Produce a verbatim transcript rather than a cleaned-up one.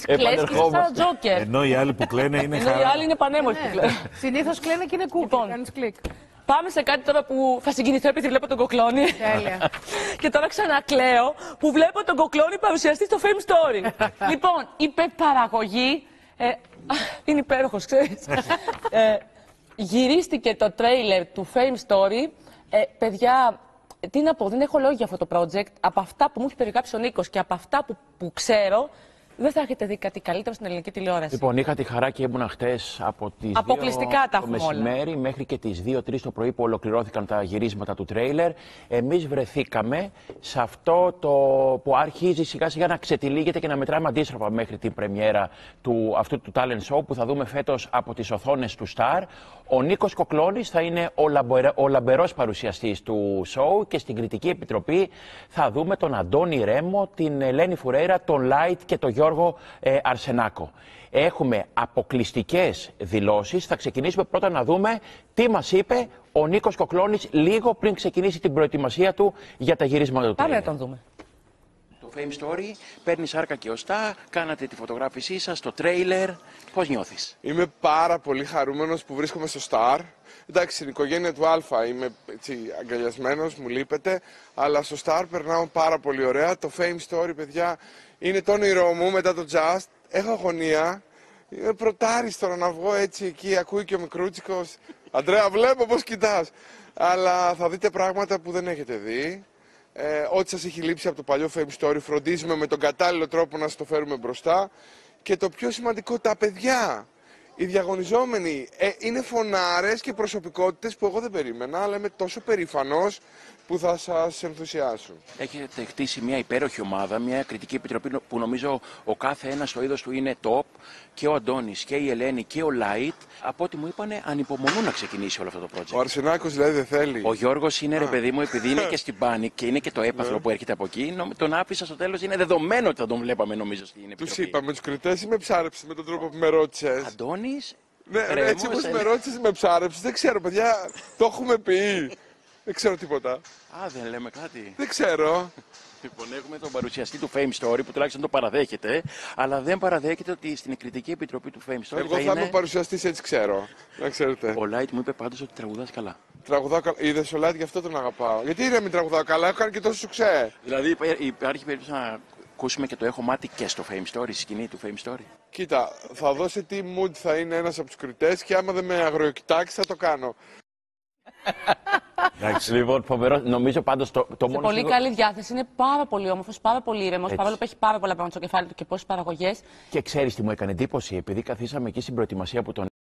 Εσείς κλαις και είσαι σαν Τζόκερ. Ενώ οι άλλοι που κλαίνε είναι χαρά. Ενώ οι άλλοι είναι πανέμορφοι. Συνήθως κλαίνε και είναι κούκκι. Λοιπόν, κάνεις κλικ. Πάμε σε κάτι τώρα που θα συγκινηθώ επειδή βλέπω τον Κοκλώνη. Τέλεια. Και τώρα ξανακλαίω που βλέπω τον Κοκλώνη παρουσιαστή στο Fame Story. Λοιπόν, η παραγωγή. Ε, είναι υπέροχος, ξέρεις. ε, γυρίστηκε το τρέιλερ του Fame Story. Ε, παιδιά, τι να πω, δεν έχω λόγια για αυτό το project. Από αυτά που μου έχει περιγράψει ο Νίκος και από αυτά που, που ξέρω, δεν θα έχετε δει κάτι καλύτερο στην ελληνική τηλεόραση. Λοιπόν, είχα τη χαρά και ήμουνα χτες από τις Αποκλειστικά δύο το μεσημέρι όλα. Μέχρι και τις δύο τρεις το πρωί που ολοκληρώθηκαν τα γυρίσματα του τρέιλερ. Εμείς βρεθήκαμε σε αυτό το που αρχίζει σιγά σιγά να ξετυλίγεται και να μετράμε αντίστροφα μέχρι την πρεμιέρα του, αυτού του talent show που θα δούμε φέτος από τις οθόνες του Star. Ο Νίκος Κοκλώνης θα είναι ο, λαμπερα, ο λαμπερός παρουσιαστής του show και στην κριτική επιτροπή θα δούμε τον Αντώνη Ρέμο, την Ελένη Φουρέιρα, τον Λάιτ και τον Γιώργο ε, Αρσενάκο. Έχουμε αποκλειστικές δηλώσεις. Θα ξεκινήσουμε πρώτα να δούμε τι μας είπε ο Νίκος Κοκλώνης λίγο πριν ξεκινήσει την προετοιμασία του για τα γυρίσματα του. Πάμε να τον δούμε. Το Fame Story, παίρνει σάρκα και οστά, κάνατε τη φωτογράφησή σας, το τρέιλερ. Πώς νιώθεις? Είμαι πάρα πολύ χαρούμενος που βρίσκομαι στο Star. Εντάξει, στην οικογένεια του Αλφα είμαι έτσι, αγκαλιασμένος, μου λείπετε, αλλά στο Star περνάω πάρα πολύ ωραία. Το Fame Story, παιδιά, είναι το όνειρό μου μετά το Just. Έχω αγωνία. Είμαι πρωτάριστο να βγω έτσι εκεί, ακούει και ο μικρούτσικος. Αντρέα, βλέπω πώς κοιτάς. Αλλά θα δείτε πράγματα που δεν έχετε δει. Ε, ό,τι σας έχει λείψει από το παλιό Fame Story, φροντίζουμε με τον κατάλληλο τρόπο να σας το φέρουμε μπροστά. Και το πιο σημαντικό, τα παιδιά, οι διαγωνιζόμενοι, ε, είναι φωνάρες και προσωπικότητες που εγώ δεν περίμενα, αλλά είμαι τόσο περήφανος που θα σας ενθουσιάσουν. Έχετε χτίσει μια υπέροχη ομάδα, μια κριτική επιτροπή που νομίζω ο κάθε ένας στο είδος του είναι top. Και ο Αντώνης και η Ελένη και ο Λάιτ, από ό,τι μου είπανε, ανυπομονούν να ξεκινήσει όλο αυτό το project. Ο Αρσενάκος δηλαδή δεν θέλει. Ο Γιώργος είναι, ρε παιδί μου, επειδή είναι και στην Πάνικ και είναι και το έπαθλο που έρχεται από εκεί, τον άφησα στο τέλος. Είναι δεδομένο ότι θα τον βλέπαμε, νομίζω, στην επιτροπή. Τους είπαμε τους κριτές ή με ψάρεψες με τον τρόπο που με ρώτησες? Αντώνης. Ναι, Ρέμος, έτσι όπως με ρώτησες με ψάρεψες, δεν ξέρω, παιδιά, το έχουμε πει. Δεν ξέρω τίποτα. Α, δεν λέμε κάτι. Δεν ξέρω. Λοιπόν, έχουμε τον παρουσιαστή του Fame Story που τουλάχιστον το παραδέχεται, αλλά δεν παραδέχεται ότι στην κριτική επιτροπή του Fame Story. Εγώ θα, θα είναι... είμαι παρουσιαστής, έτσι ξέρω. Να ξέρετε. Ο Λάιτ μου είπε πάντως ότι τραγουδάς καλά. Τραγουδάω καλά. Είδες ο Λάιτ, γι' αυτό τον αγαπάω. Γιατί είναι να μην τραγουδάω καλά, έχω κάνει και τόσο σουξέ. Δηλαδή υπάρχει περίπτωση να ακούσουμε και το έχω μάτι και στο Fame Story, στη σκηνή του Fame Story. Κοίτα, θα δώσει τι mood θα είναι ένας από τους κριτές και άμα δεν με αγριοκοιτάξει θα το κάνω. Εντάξει, λοιπόν, φοβερό. Νομίζω πάντως το, το σε μόνο. Πολύ σίγουρο... καλή διάθεση. Είναι πάρα πολύ όμορφος, πάρα πολύ ήρεμος. Παρόλο που έχει πάρα πολλά πράγματα στο κεφάλι του και πόσες παραγωγές. Και ξέρεις τι μου έκανε εντύπωση, επειδή καθίσαμε εκεί στην προετοιμασία που τον